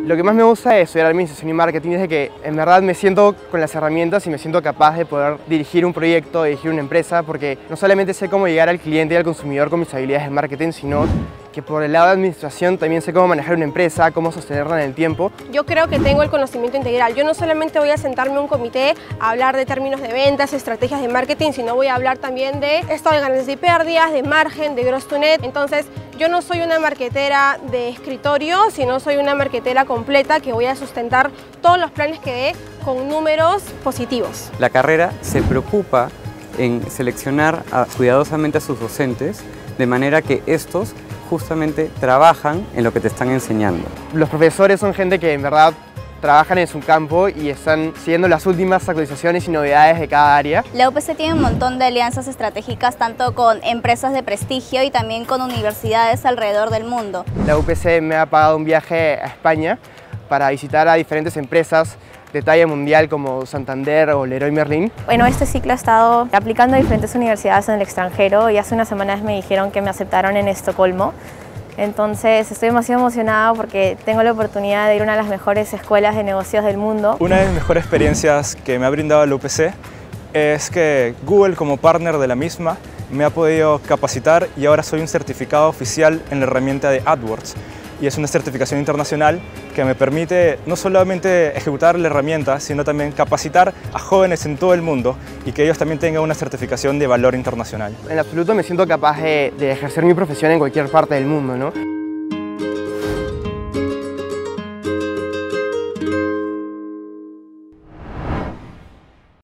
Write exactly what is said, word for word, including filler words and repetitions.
Lo que más me gusta de estudiar administración y marketing es de que en verdad me siento con las herramientas y me siento capaz de poder dirigir un proyecto, dirigir una empresa, porque no solamente sé cómo llegar al cliente y al consumidor con mis habilidades de marketing, sino que por el lado de administración también sé cómo manejar una empresa, cómo sostenerla en el tiempo. Yo creo que tengo el conocimiento integral. Yo no solamente voy a sentarme en un comité a hablar de términos de ventas, estrategias de marketing, sino voy a hablar también de estado de ganancias y pérdidas, de margen, de gross to net. Entonces, yo no soy una marketera de escritorio, sino soy una marketera completa que voy a sustentar todos los planes que dé con números positivos. La carrera se preocupa en seleccionar a, cuidadosamente a sus docentes, de manera que estos justamente trabajan en lo que te están enseñando. Los profesores son gente que en verdad trabajan en su campo y están siguiendo las últimas actualizaciones y novedades de cada área. La U P C tiene un montón de alianzas estratégicas tanto con empresas de prestigio y también con universidades alrededor del mundo. La U P C me ha pagado un viaje a España para visitar a diferentes empresas de talla mundial como Santander o Leroy Merlin. Bueno, este ciclo he estado aplicando a diferentes universidades en el extranjero y hace unas semanas me dijeron que me aceptaron en Estocolmo. Entonces estoy demasiado emocionada porque tengo la oportunidad de ir a una de las mejores escuelas de negocios del mundo. Una de las mejores experiencias que me ha brindado la U P C es que Google, como partner de la misma, me ha podido capacitar y ahora soy un certificado oficial en la herramienta de AdWords. Y es una certificación internacional que me permite no solamente ejecutar la herramienta, sino también capacitar a jóvenes en todo el mundo y que ellos también tengan una certificación de valor internacional. En absoluto me siento capaz de, de ejercer mi profesión en cualquier parte del mundo, ¿no?